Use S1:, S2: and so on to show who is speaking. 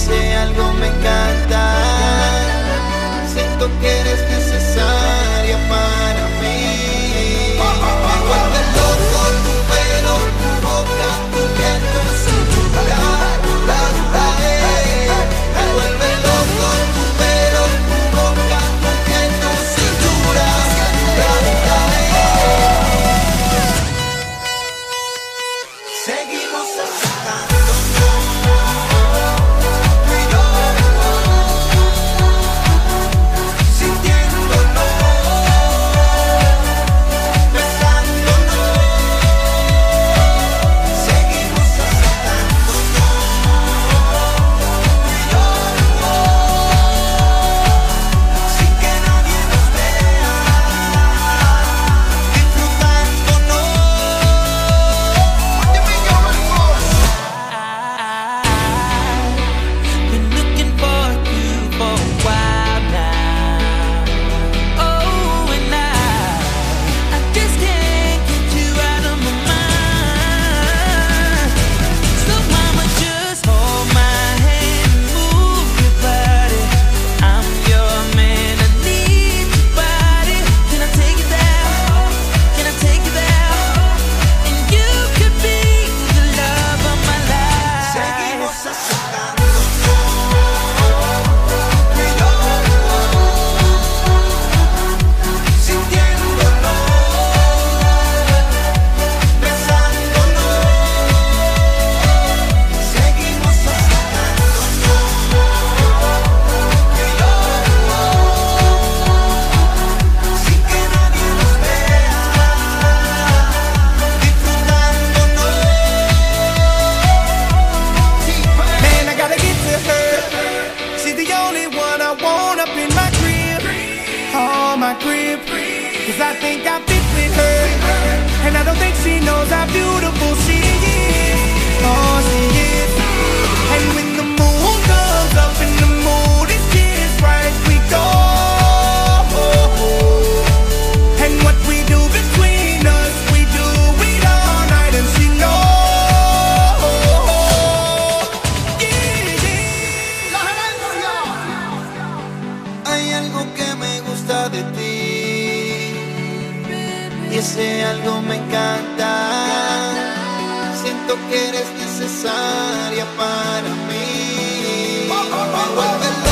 S1: ese algo me encanta. Siento que eres necesaria para mí. Me vuelve loco tu pelo, tu boca, tu piel, tu cintura. Me vuelve loco tu pelo, tu boca, tu piel, tu cintura. Seguimos my crib, 'cause I think I fit with her, and I don't think she knows how beautiful she is. Oh, she is. And when the moon comes up and the mood is just right, we go. And what we do between us, we do it all night, and she knows. Hay algo que me gusta de ti, y ese algo me encanta. Siento que eres necesaria para mí. Me vuelve